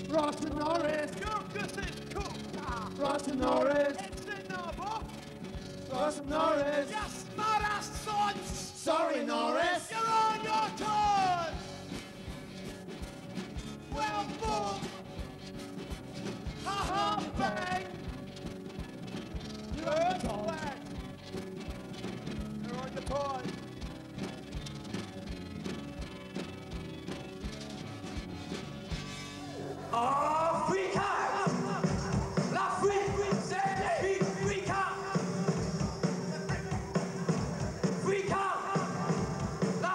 Ross and Norris. Jurkus is cool. Ross and Norris. It's in the book. Ross and Norris. You smart ass sons. Sorry, Norris. You're on your toes. Well, boom. Ha ha bang. You're whack. You're on your toes. Africa, l'Afrique, c'est Africa, Africa,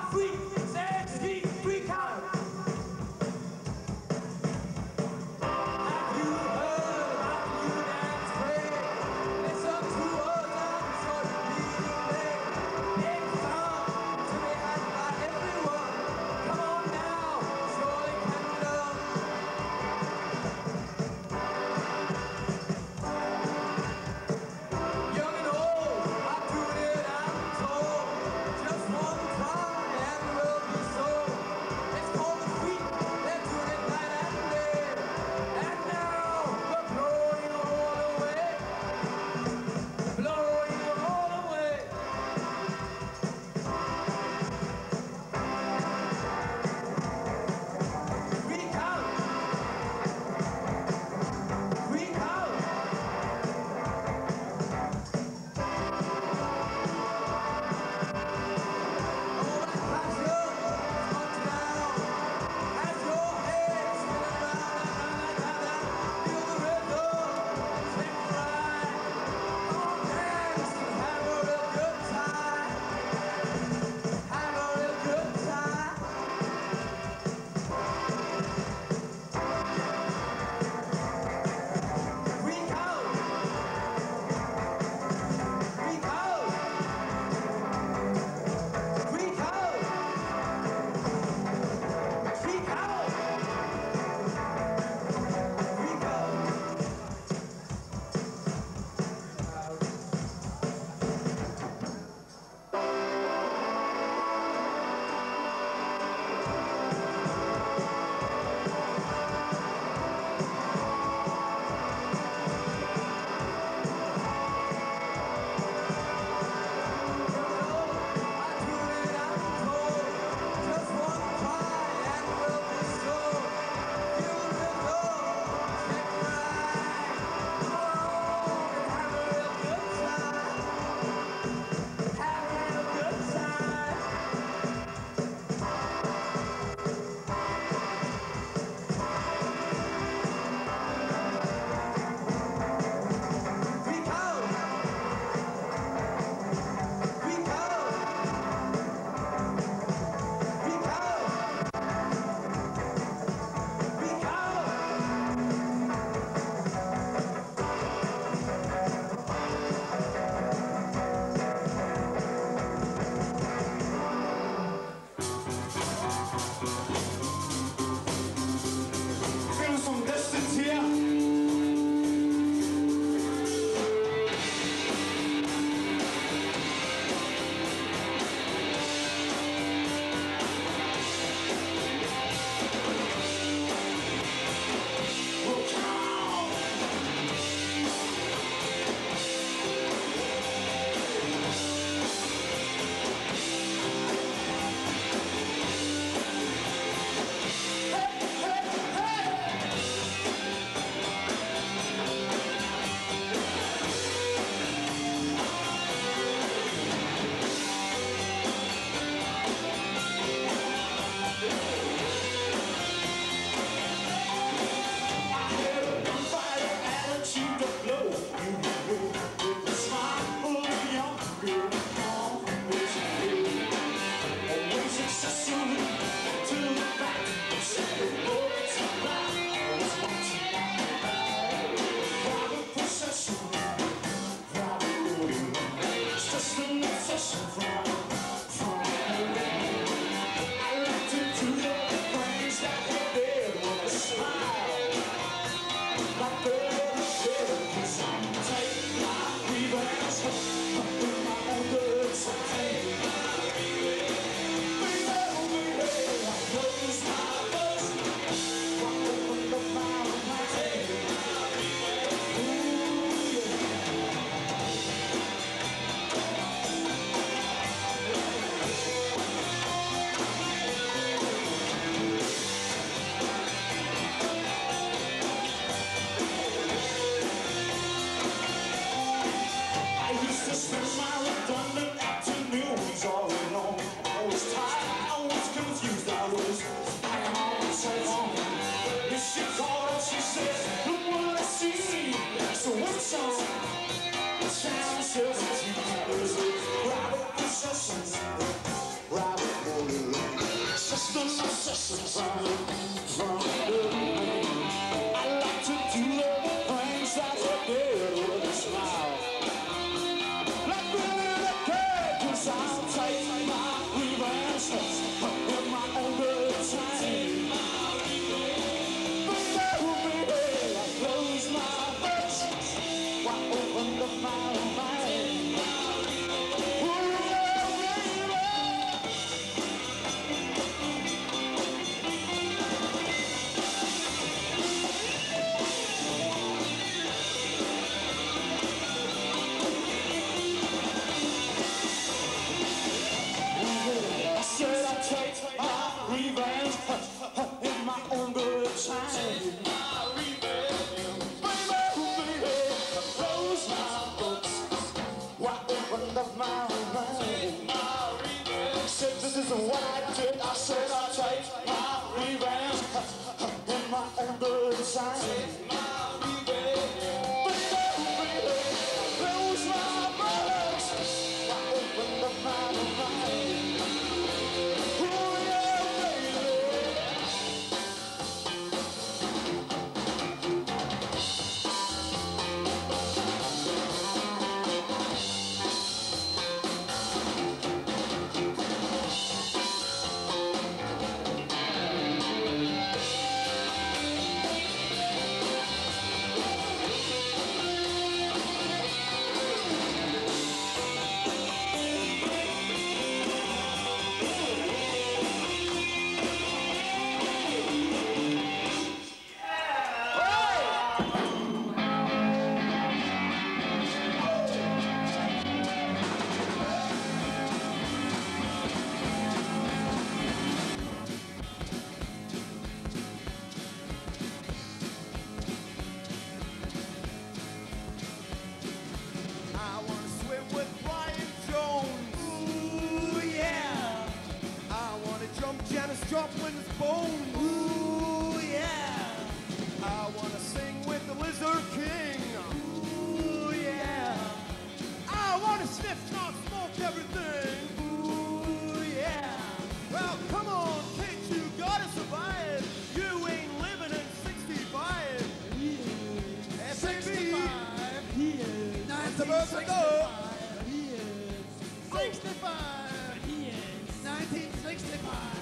everything. Ooh, yeah. Well, come on, kids, you gotta survive. You ain't living in 65. Yes. 65. Yes. That's about to go. Yes. 65. Yes. 1965.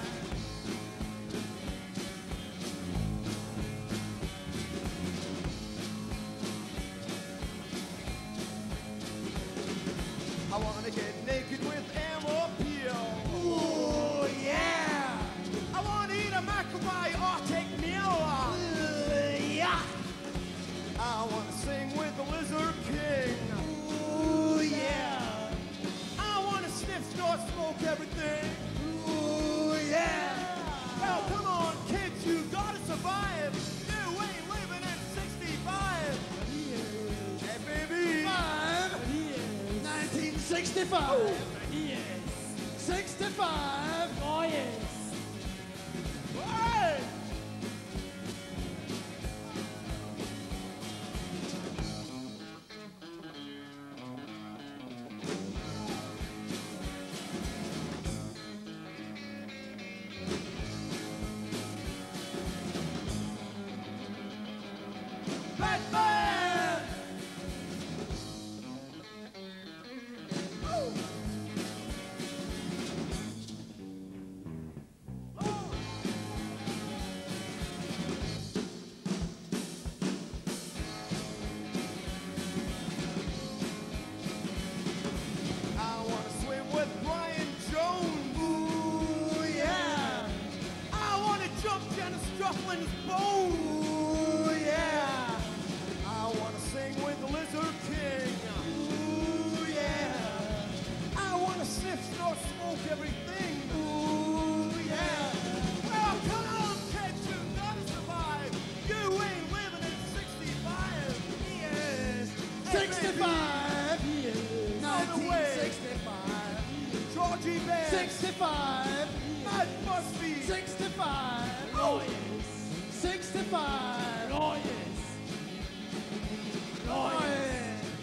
I wanna get naked with ammo peel. Ooh, yeah. I wanna eat a macrobiotic meal. Yeah. I wanna sing with the Lizard King. Ooh, yeah. I wanna sniff, snort, smoke everything. Ooh, yeah. Well, come on, kids, you gotta survive. You ain't living in 65. Hey, baby. 1965. Yes. 65. Oh, yes. Hey! Batman! I wanna swim with Brian Jones. Ooh, yeah. I wanna jump Janis Joplin's bones. Ooh, yeah. I wanna sing with the Lizard King. Ooh, yeah. I wanna sniff, snort, smoke everything. Ooh, yeah. Well, come on, kids, you gotta survive. You ain't living in 65. Yes. Hey, 65. Yes. On the way. 1965. Georgie Bear. 65. That must be 65. Oh, yes. 65. Oh, yes. Oh, yes.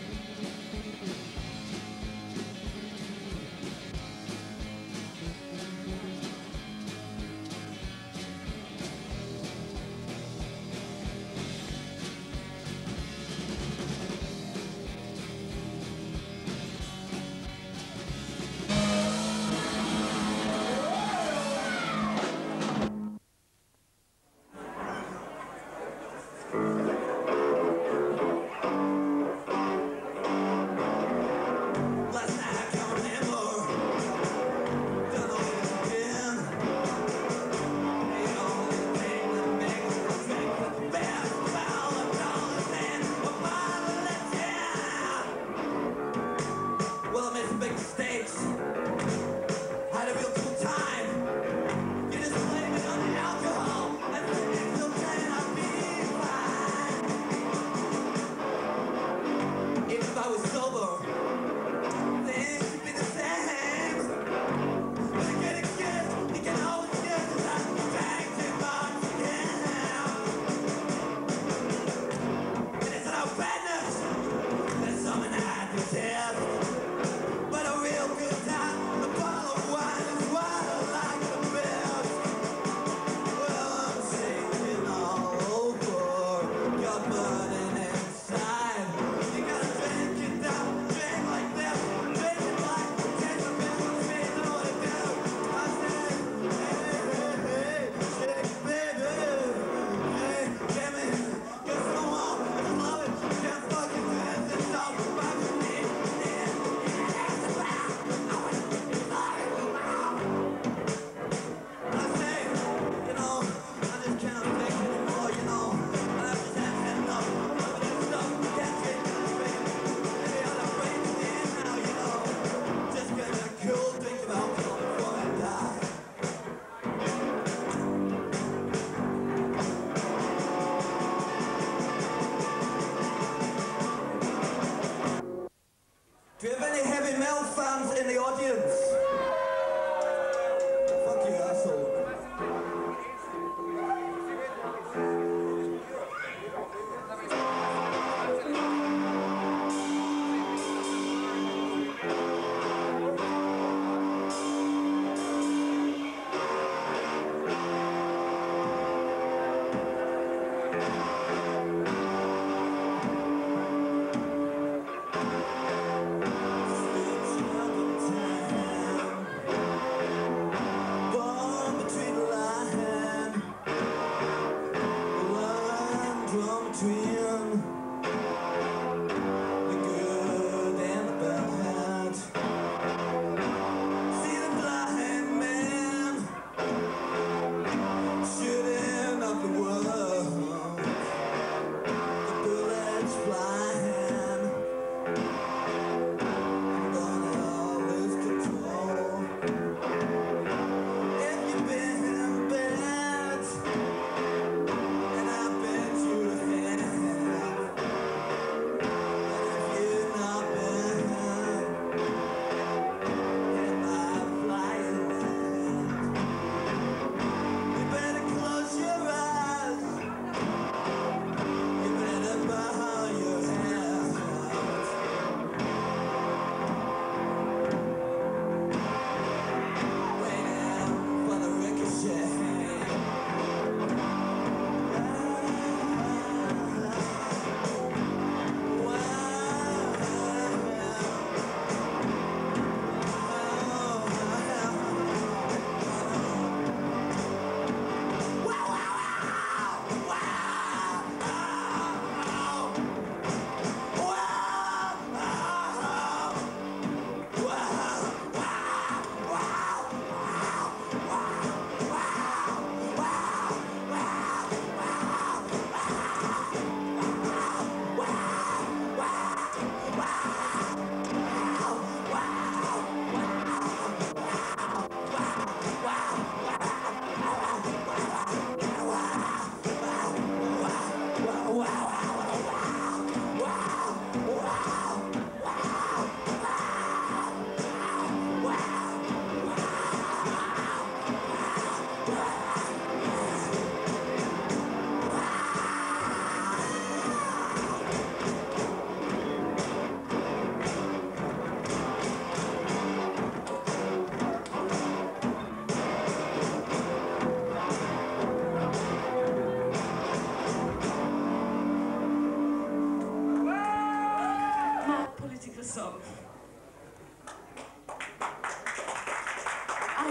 Last night I can't remember. Don't know if it's again. The only thing that makes me drink the best foul of dollars and a bottle of gin. Well, I made some big mistakes. Had a real cool time. You just blame it on the alcohol and think you'll turn out be fine. Even if I was sober, things would be the same. But you get a gift, you can always get that drank too much again. And it's not badness, there's something I detest. But a real good time, a bottle of wine is what I like the best. Well, I'm singing all over, you're burning inside. You gotta drink it down, drink like this, drink it like take a bit of faith in what to do. I said, hey, shake baby, hey, give me, get some more, I just love it, can't fucking do this, it's all about me. I say, you know, I just can't take it anymore, you know. I just have had enough of this stuff. Can't take it straight. Maybe I'll break it in now, you know. Just get a cool drink of alcohol before I die. Do you have any heavy metal fans in the audience? Fuck you, asshole.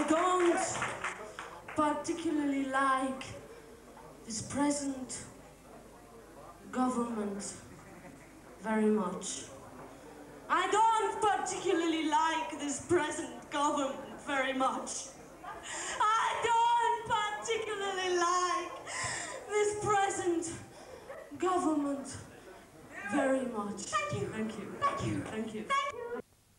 I don't particularly like this present government very much. I don't particularly like this present government very much. I don't particularly like this present government very much. Thank you. Thank you. Thank you. Thank you. Thank you.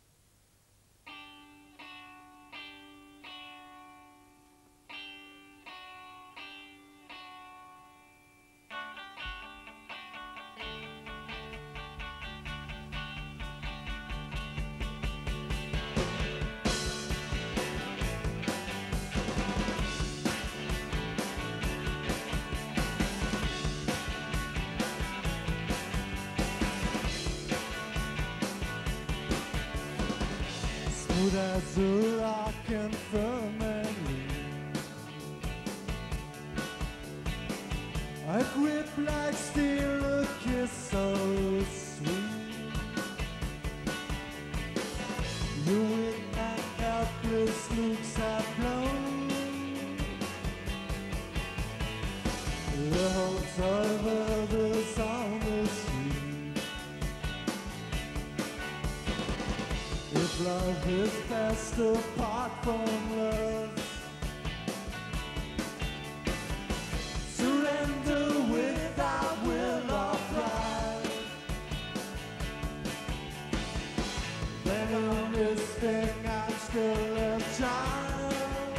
Smooth as a rock and firm and lean, a grip like steel, a kiss so sweet. You with my helpless looks have blown the hopes of others on the street. If love is best apart from love, surrender without will or pride. Then in this thing I'm still a child,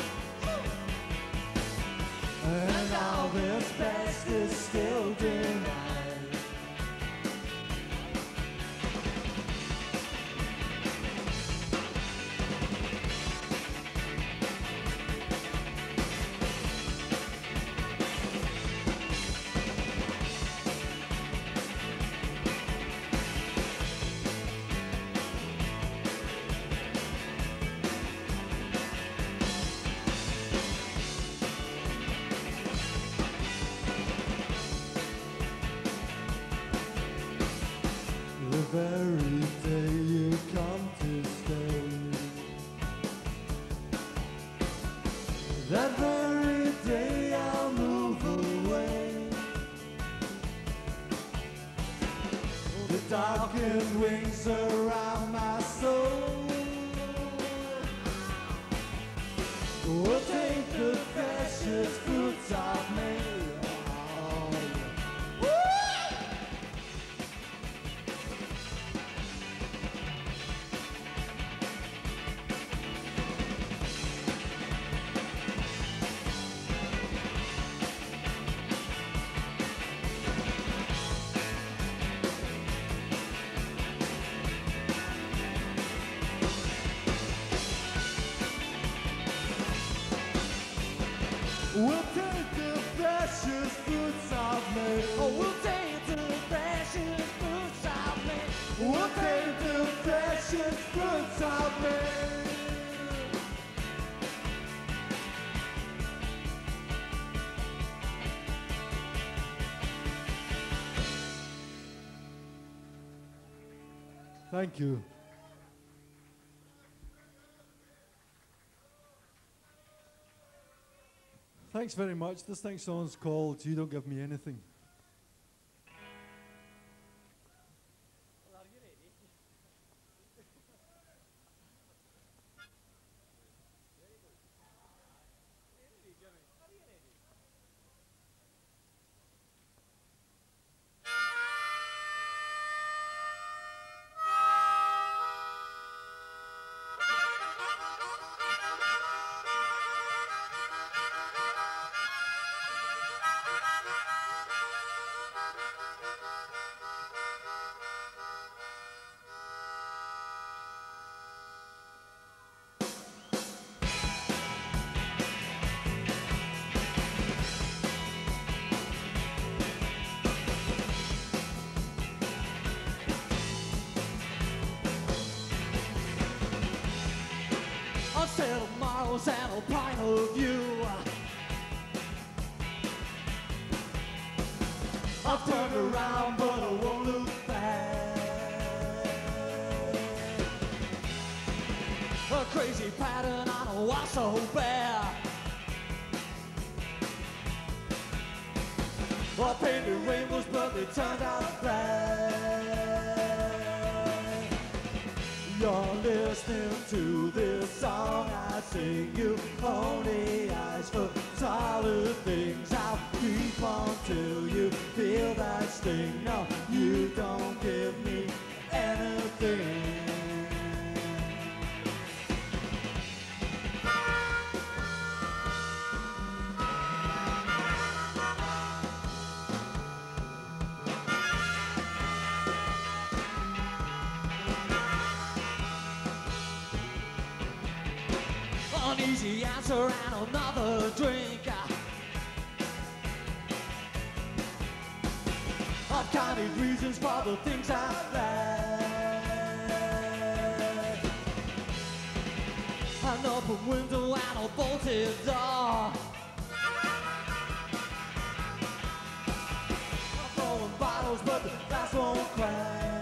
and all this best is still denied. The very day you come to stay, that very day I'll move away. The darkened wings around my soul will take the precious fruits I've made. We'll take the precious fruits I've made. Oh, we'll take the precious fruits I've made. We'll take the precious fruits I've made. Thank you. Thanks very much. This next song's called You Don't Give Me Anything. Settle miles and a pint of you. I've turned around, but I won't look back. A crazy pattern on a wall so bare. I painted rainbows, but they turned out black. You're listening to this song I sing. You only eyes for solid things. I'll keep on till you feel that sting. No, you don't give me anything. An easy answer and another drink. I've counted reasons for the things I've lacked. An open window and a bolted door. I'm throwing bottles, but the glass won't crack.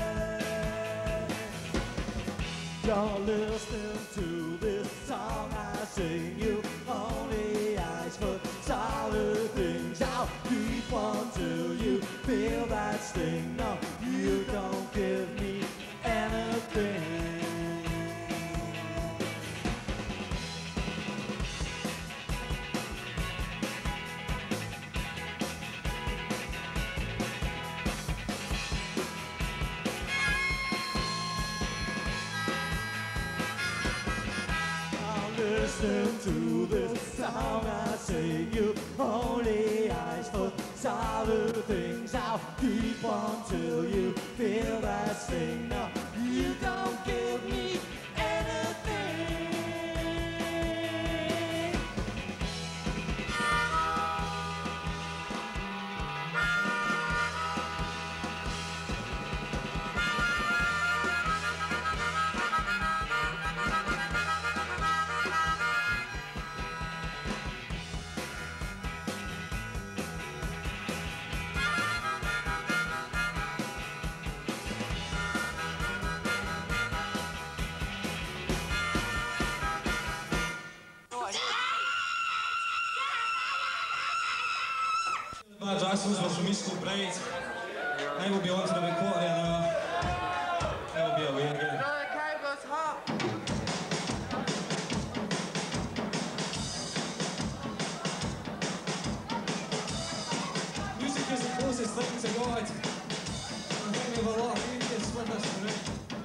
You're listening to this song I sing. You only ask for solid things. I'll keep on till you feel that sting. No, you don't give me anything. Listen to this song I sing. You only ask for solid things. I'll keep on till you feel that sting. No, you don't give me anything. Bad Jacksons was from East Kilbride. I will be on to the quarter now. I will be away again. Music is the closest thing to God. I think we have a lot of atheists with us tonight.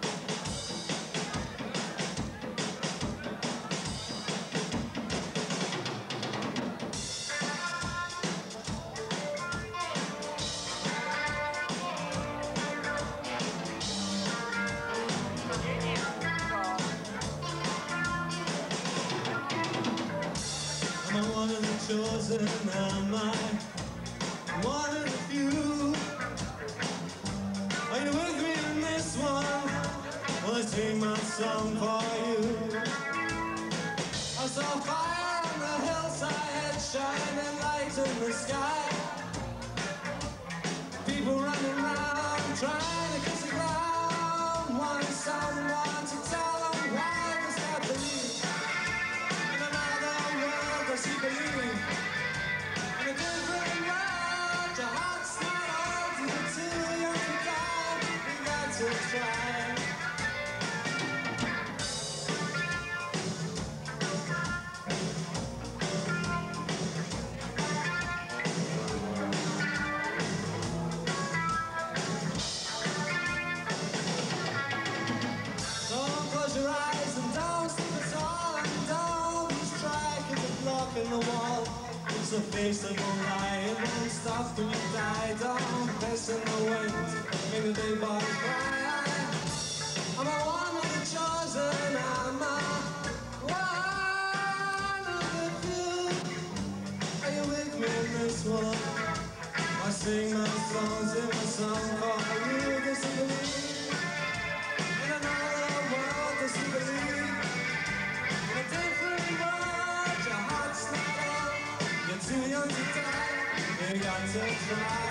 I'm one of the chosen, am I? One of the few. Are you with me in this one? Well, I sing my song for you. I saw fire on the hillside, shining light in the sky. People running around, trying to kiss the ground, wanting someone to tell them why this got to leave. She believe in a different world. Your heart's not old, you're too young to die. You got to try. Don't close your eyes and don't sleep at all, and don't lose track of the block in the wall. It's the face that won't lie, it won't stop when you die. Don't piss in the wind, make the day boys cry. I'm a one of the chosen, I'm a one of the few. Are you with me in this one? I sing my songs in my song for you. Does he believe in another world? Does he believe in a different world? Your heart's not old, you're too young to die. You got to try.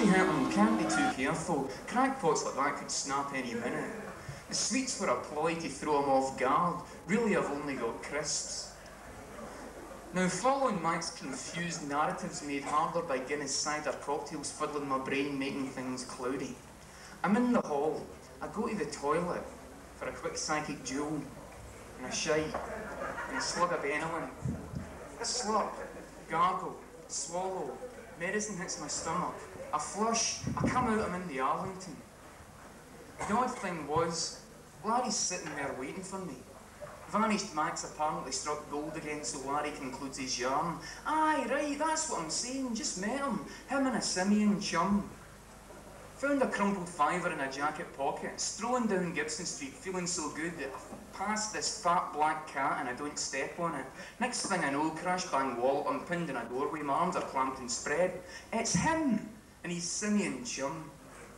to hit him, can't be too careful. Crackpots like that could snap any minute. The sweets were a ploy to throw him off guard. Really, I've only got crisps. Now, following Mike's confused narratives made harder by Guinness cider cocktails fiddling my brain, making things cloudy. I'm in the hall. I go to the toilet for a quick psychic duel, and a shite, and a slug of Benylin. A slurp, gargle, swallow, medicine hits my stomach. I flush, I come out, I'm in the Arlington. The odd thing was, Larry's sitting there waiting for me. Vanished Max apparently struck gold again, so Larry concludes his yarn. Aye, right, that's what I'm saying, just met him and a simian chum. Found a crumpled fiver in a jacket pocket, strolling down Gibson Street, feeling so good that I pass this fat black cat and I don't step on it. Next thing I know, crash bang wall, I'm pinned in a doorway, my arms are clamped and spread. It's him and his simian chum.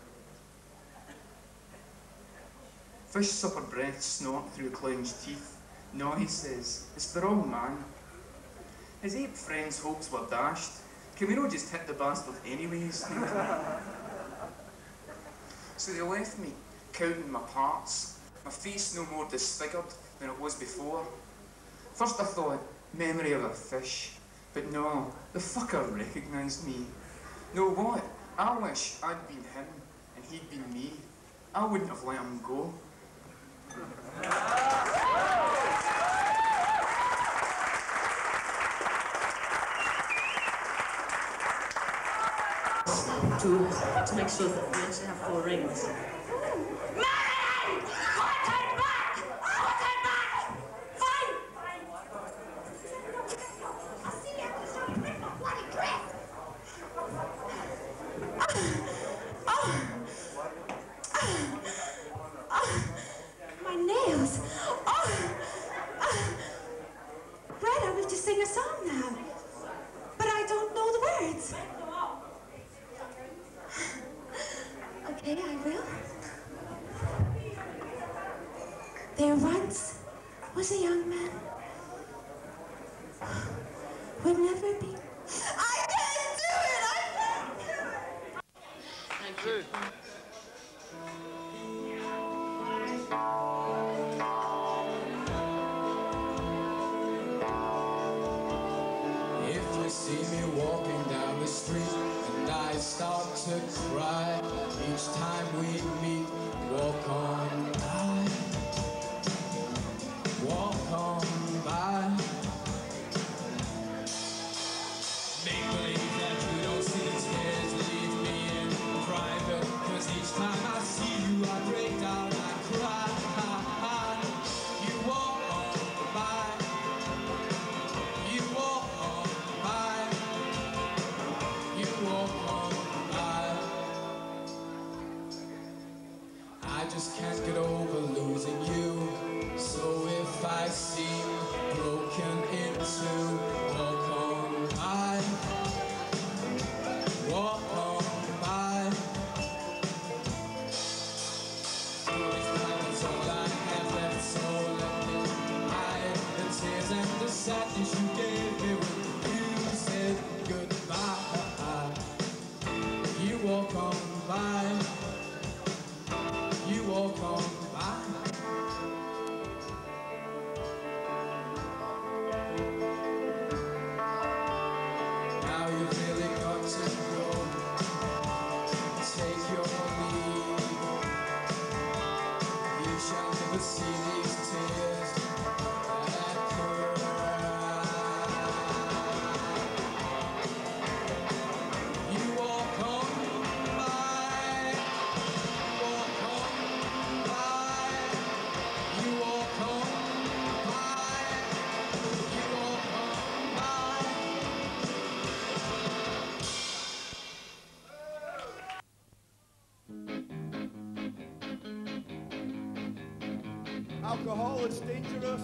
Fish supper breath snort through clown's teeth. No, he says, it's the wrong man. His ape friend's hopes were dashed. Can we not just hit the bastard anyways? So they left me, counting my parts, my face no more disfigured than it was before. First I thought, memory of a fish, but no, the fucker recognised me. Know what? I wish I'd been him and he'd been me. I wouldn't have let him go. To make sure that we actually have 4 rings. Marianne! Put it back! Put it back! Fine! I'll see you after somebody ripped my bloody dress! My nails! Brad, I have to sing a song now. But I don't know the words. Okay, I will. There once was a young man. Would never be. I can't do it! I can't do it! Thank you. If you see me walking down the street and I start to cry each time we meet, walk on by, walk on by. Make believe that you don't see the tears leave me in private, 'cause each time I see you I break down, I cry. You walk on by, you walk on by, you walk on by. I just can't get over losing you. So if I seem broken into, walk on by, walk on by. This time is all I have left, so let me hide the tears and the sadness you gave me when you said goodbye. You walk on by, you walk on by. Now you've really got to go. Take your leave. You shall never see these tears that cry. You walk on by, walk on by, you walk on by, you walk on by. Alcohol is dangerous.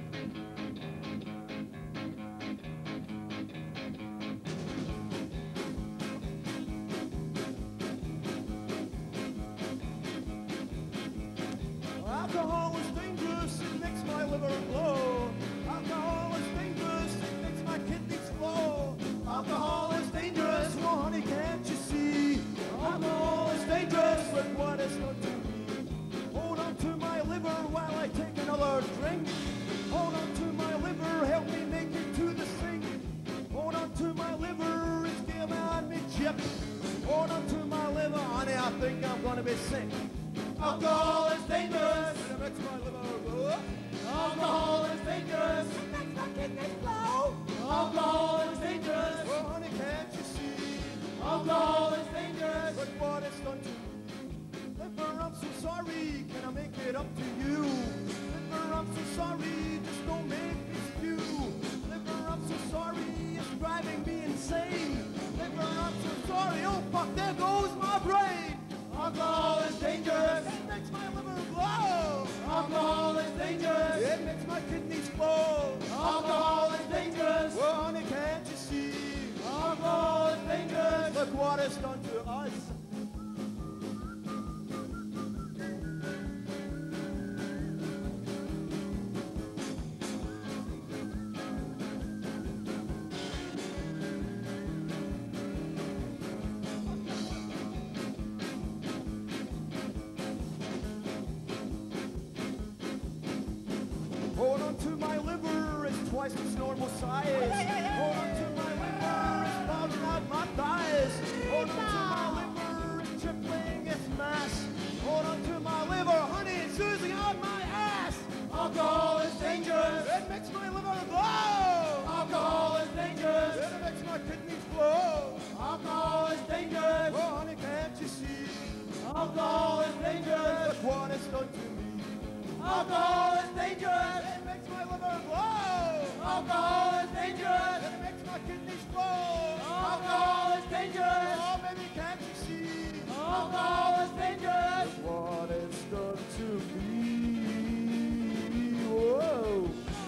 Alcohol is dangerous, it makes my liver glow. Alcohol is dangerous, it makes my kidneys flow. Alcohol is dangerous, oh honey, can't you see? ship. Hold on to my liver, honey, I think I'm gonna be sick. Alcohol is dangerous. It makes my liver blow. Alcohol is dangerous. It makes my kidneys blow. Alcohol is dangerous. Oh, honey, can't you see? Alcohol is dangerous. But what it's done to me. Liver, I'm so sorry. Can I make it up to you? Liver, I'm so sorry. Just don't make me spew. Liver, I'm so sorry. It's driving me insane. Liver, I'm so sorry. Oh, fuck, there goes my brain. Alcohol is dangerous. It makes my liver blow. Alcohol is dangerous. It makes my kidneys blow. Alcohol is dangerous. Well, honey, can't you see? Alcohol is dangerous. Look what it's done to us. Hold on to my liver, it's twice its normal size. Hold on to my liver, it's bulging out my thighs. Hold on to my liver, it's tripling its mass. Hold on to my liver, honey, it's oozing out my ass. Alcohol is dangerous. It makes my liver blow. Alcohol is dangerous. It makes my kidneys blow. Alcohol is dangerous. Oh, honey, can't you see? Alcohol is dangerous. Look what it's done to me. Alcohol is dangerous. It makes my liver blow. Alcohol is dangerous. It makes my kidneys blow. Alcohol is dangerous. Oh, baby, can't you see? Alcohol is dangerous. What it's done to me. Whoa.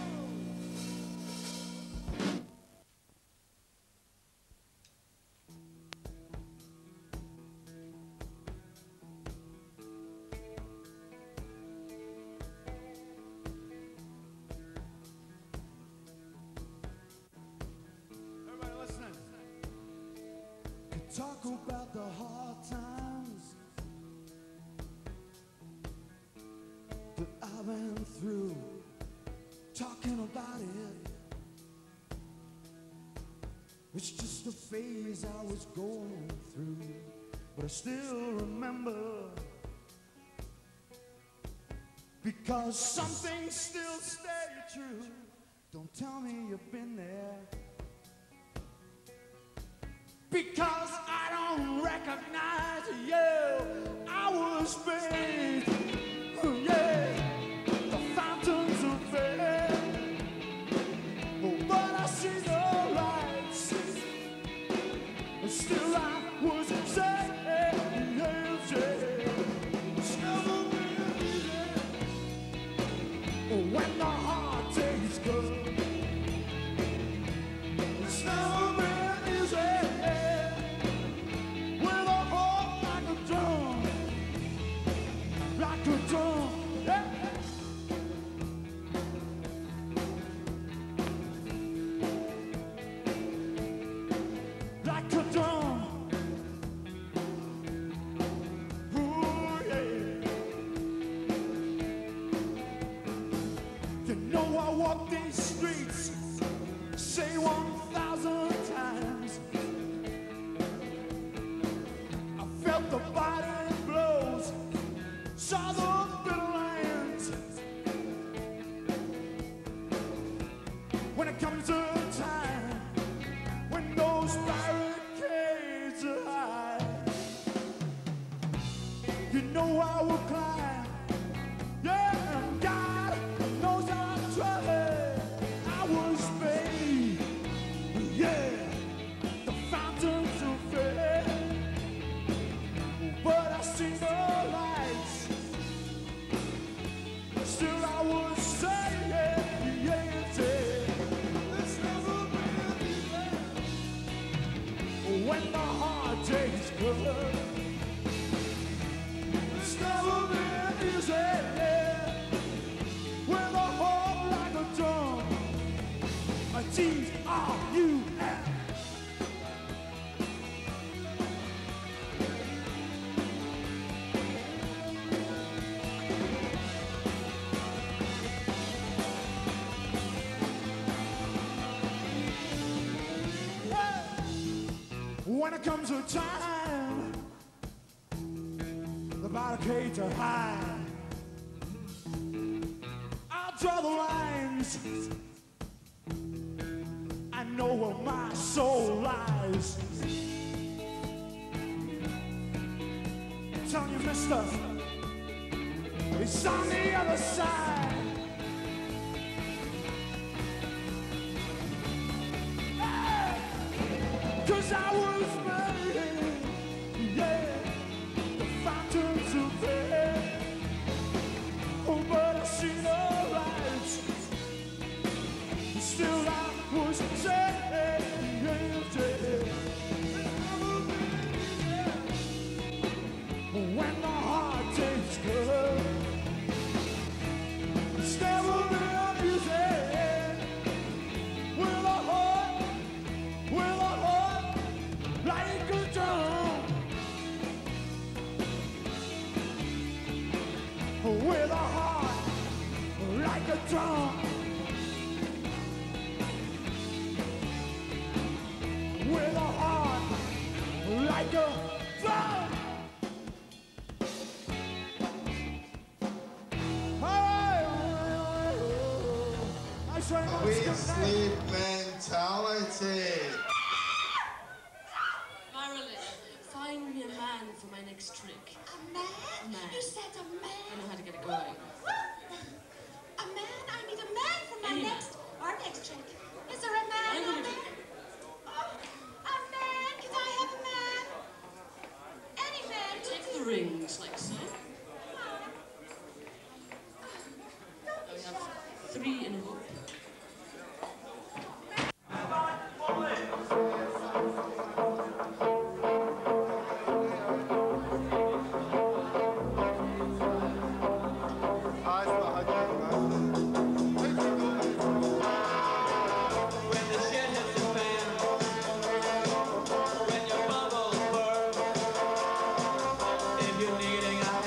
Everybody listening. Talk about the hard times that I went through. Talking about it. It's just a phase I was going through, but I still remember. Because some things still stay true. Don't tell me you've been there. Because I don't recognize you. I was bathed, yeah, the fountains of faith. Oh, but I see no lights. Still I was saved, yeah. Still when the heart takes good. It's never been easy. With a heart like a drum, yeah. Like a drum. Ooh, yeah. You know I walk these streets, say 1,000 times. I felt the body blows, saw the bitter lands. When it comes to time, when those barricades are high, you know I will climb. Yeah, and God knows I've tried. I was made, yeah, the fountains of faith. But I see no lights. Still I would say, yeah, yeah, yeah. It's never been easy. When the heart takes good. It's never been easy, yeah. With a heart like a drum. A T-R-U-M. When it comes a time the barricades are high. I'll draw the lines. I know where my soul lies. I'm telling you, mister, it's on the other side. 'Cause I was made, yeah, the fountains of pain. Oh, but I see no lights. Still I was saved, when the heart takes good. It's never been easy. With a heart like a drum. With a heart like a drum. With a heart like a drum. We sleep mentality. Marilyn, find me a man for my next trick. A man? A man. You said a man. I know how to get it going. A man? I need a man for my Any our next trick. Is there a man I'm out gonna there? Oh, a man? Can I have a man? Any man? Take the rings, like so. We have 3 in a row. When the shit hits the fan, when your bubbles burst, if you're needing a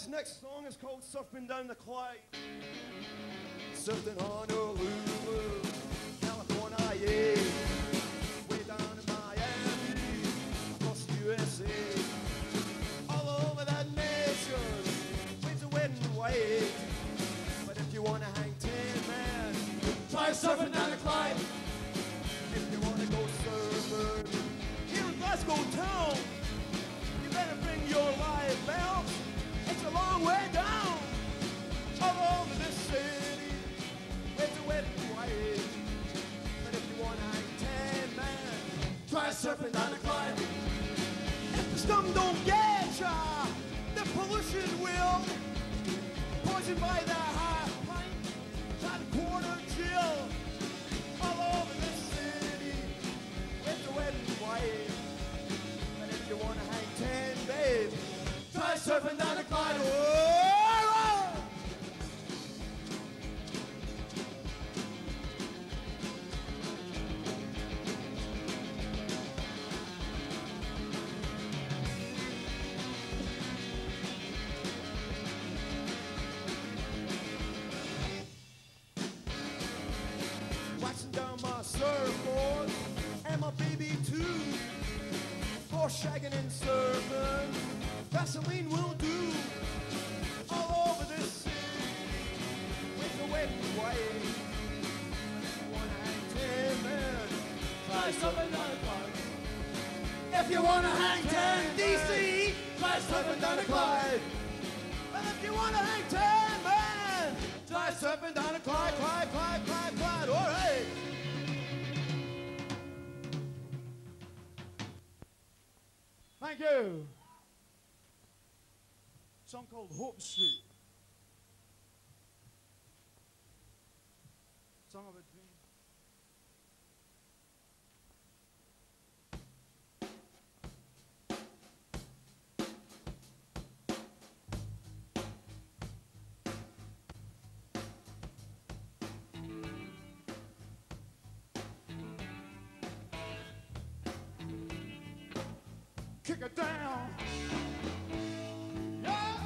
This next song is called Surfing Down the Clyde. Surfing Honolulu, California, yeah. Way down in Miami, across the USA. All over that nation, winds are wet and white. But if you wanna hang 10, man, try surfing down the Clyde. If you wanna go surfing here in Glasgow town, you better bring your live belt. It's a long way down, all over this city. It's a wet and white. But if you want to hang 10, man, try surfing down the Clyde. If the scum don't get ya, the pollution will. Poisoned by the high pint, try to quarter chill. All over this city, it's a wet and white. But if you want to hang 10, babe, try surfing down the Clyde. Whoa! Waxing down my surfboard and my baby too. For shagging and surfing, Vaseline will do. All over this city, with the wet and white. Wanna hang 10, man, try surfing down the Clyde. If you wanna hang 10, DC, try surfing down the Clyde. And if you wanna hang 10, man, try surfing down the Clyde, Clyde, Clyde, Clyde, Clyde. All right. Thank you. A song called Hope Street. Song of a dream. Kick it down. Yeah.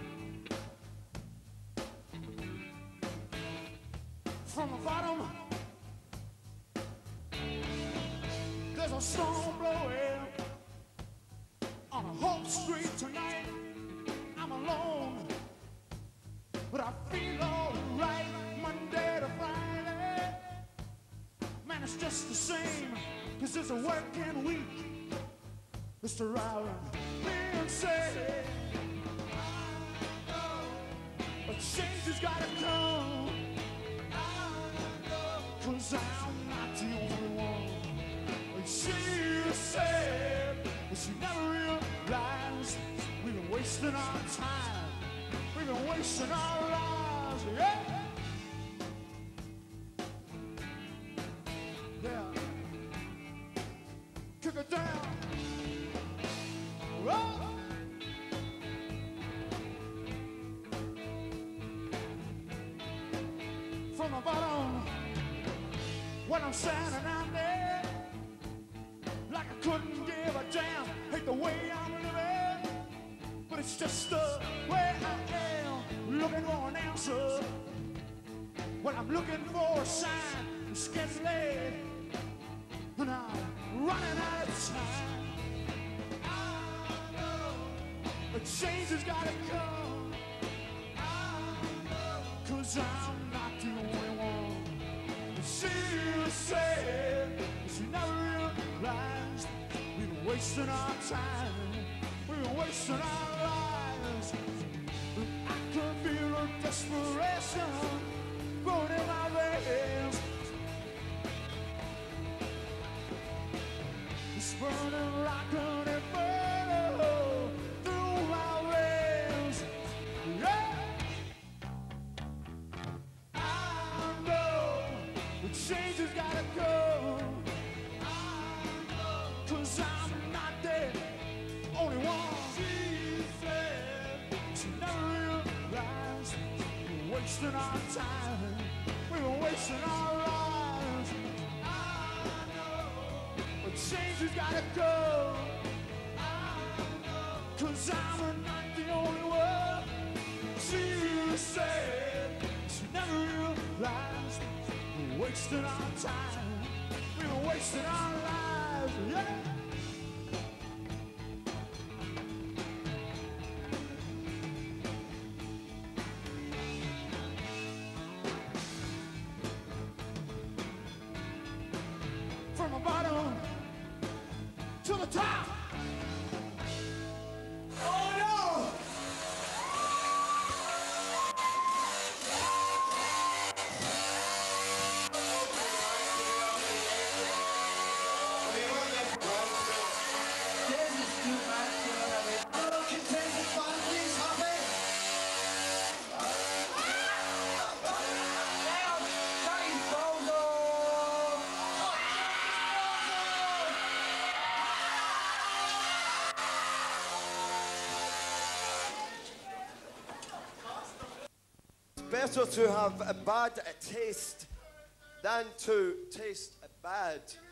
From the bottom, there's a storm blowing on a Hope Street tonight. I'm alone, but I feel all right. Monday to Friday, man, it's just the same, 'cause it's a working week. Mr. Rowland, being said, a change has gotta come, 'cause I'm not the only one. And she said, but she never realized we've been wasting our time, we've been wasting our lives, yeah. Yeah. Kick it down. Whoa. From the bottom, when I'm standing out there, like I couldn't give a damn, hate the way I'm living, but it's just the way I am, looking for an answer, when I'm looking for a sign, it's getting late, and I'm running out of time. A change has gotta come, 'cause I'm not the only one. She said, she never realized we've been wasting our time, we've been wasting our lives. I could feel a desperation growing in my veins. It's burning like an inferno through my veins. Yeah. I know the change has gotta go. I know, 'cause I'm not the only one. She said she never realized we're wasting our time, we were wasting our lives. I know the change has gotta go. I know, 'cause I'm not the only one. she said she never realized we were wasting our time, we were wasting our lives, yeah. From the bottom to the top. Oh no! Better to have a bad taste than to taste bad.